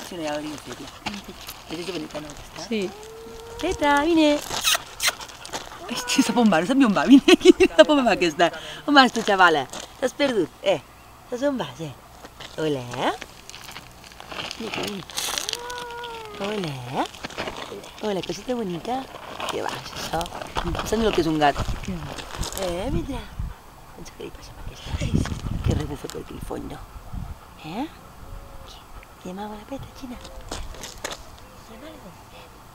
funzionava in serio. Vedete bonita no questa? Sì. Petra, vieni! Sta bombando, sta bomba, vieni! Sta bomba che sta. Ma sto chavale, t'has perdut, sta bomba, Olè? Vieni. Olè? Olè, cosita bonita. Che va, això. Saps el que és un gat? Mira. Pensa que li passa amb aquesta. Que rebufa per aquí el fondo. Chiamava la Petra, Gina. Chiama algo.